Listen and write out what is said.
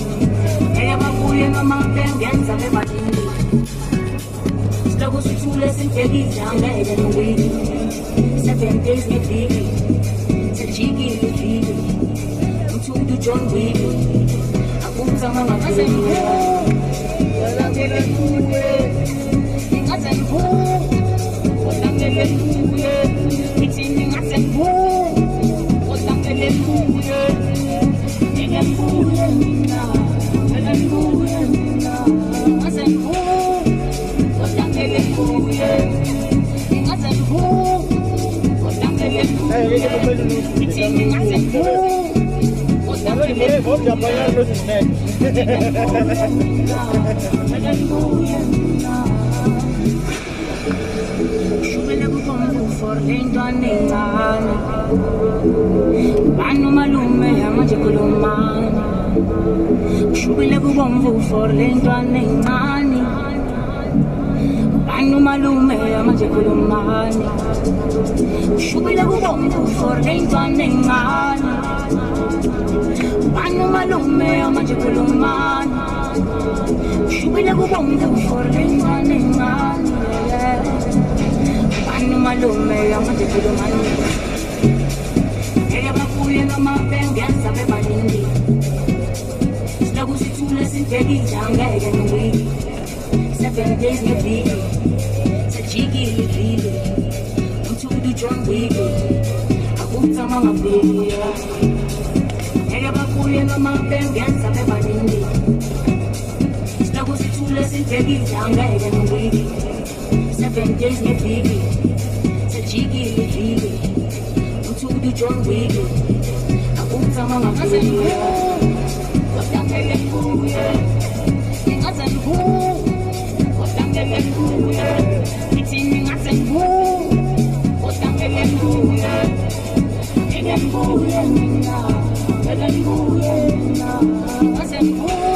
Eyababuye noma bengenza bebalini Siloku sithule sintekile angeke nowili 7 days ngeviki Sejikile iviki Mthudu John Wick Akuza mangaveli Walangele kuwe Ingaze ngu Walangele kuwe Ithini ingaze ngu Walangele kuwe Ingabuye mina Ingabuye mina Ingaze ngu Walangele kuwe Ingaze ngu Walangele kuwe Ithini ingaze ngu Vamos apanhar os snacks. Shubele kubomvu for lentwane ngane Banu malume manje kulumana Shubele kubomvu for lentwane ngane Banu malume manje kulumana Shubele kubomvu for lentwane ngane Banu malume manje kulumana Shubile kubomvu for lentwane ngane Banu malume manje kulumana Eyababuye noma bengenza bebalini Siloku sithule sintekile angeke nowili 7 days ngeviki Sejikile iviki Mthudu John Wick Akuza mangaveli Eyababuye noma bengenza bebalini Siloku sithule sintekile angeke nowili 7 days ngeviki Sejikile iviki Mthudu John Wick Akuza mangaveli Walangele kuwe Ingaze ngu Walangele kuwe Ithini ingaze ngu Walangele kuwe Ingabuye mina Ingabuye mina Ingaze ngu